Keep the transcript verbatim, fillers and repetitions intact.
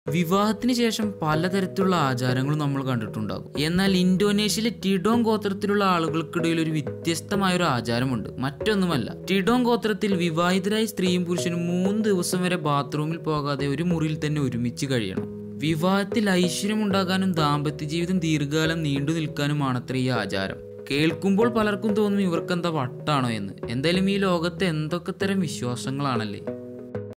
വിവാഹത്തിന് ശേഷം പലതരത്തിലുള്ള ആചാരങ്ങളും നമ്മൾ കണ്ടിട്ടുണ്ടാകും. എന്നാൽ ഇന്തോനേഷ്യയിലെ ടിഡോങ് ഗോത്രത്തിലുള്ള ആളുകൾക്കിടയിൽ ഒരു വ്യത്യസ്തമായ ഒരു ആചാരമുണ്ട്. മറ്റൊന്നുമല്ല, ടിഡോങ് ഗോത്രത്തിൽ വിവാഹിതരായ സ്ത്രീയും പുരുഷനും മൂന്ന് ദിവസം വരെ ബാത്റൂമിൽ പോകാതെ ഒരു മുറിയിൽ തന്നെ ഒരുമിച്ച് കഴിയണം. വിവാഹത്തിൽ ഐശ്വര്യമുണ്ടാകാനും ദാമ്പത്യ ജീവിതം ദീർഘകാലം നീണ്ടു നിൽക്കാനുമാണത്ര ഈ ആചാരം. കേൾക്കുമ്പോൾ പലർക്കും തോന്നും ഇവർക്കെന്താ വട്ടാണോ എന്ന്. എന്തായാലും ഈ ലോകത്തെ എന്തൊക്കെ തരം വിശ്വാസങ്ങളാണല്ലേ.